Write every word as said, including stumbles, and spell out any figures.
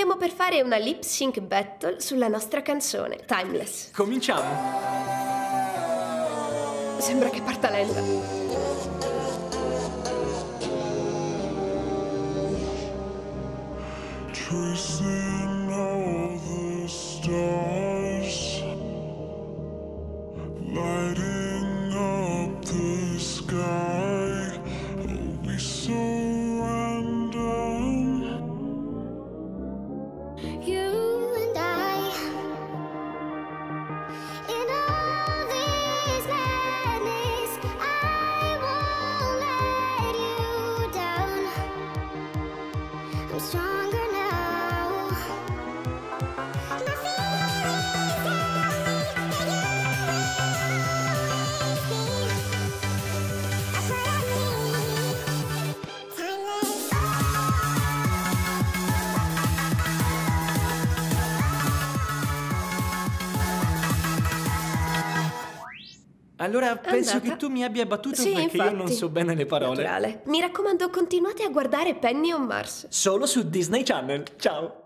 Stiamo per fare una lip sync battle sulla nostra canzone, Timeless. Cominciamo. Sembra che parta lenta. Tracing all the stars, lighting up the sky. Are we so random? You and I, in all this madness, I won't let you down. I'm stronger now. My feelings tell me that you always be a part of me. Timeless. Allora penso Andata. che tu mi abbia battuto Sì, perché io non infatti. so bene le parole. Naturale. Mi raccomando, continuate a guardare Penny on Mars. Solo su Disney Channel. Ciao.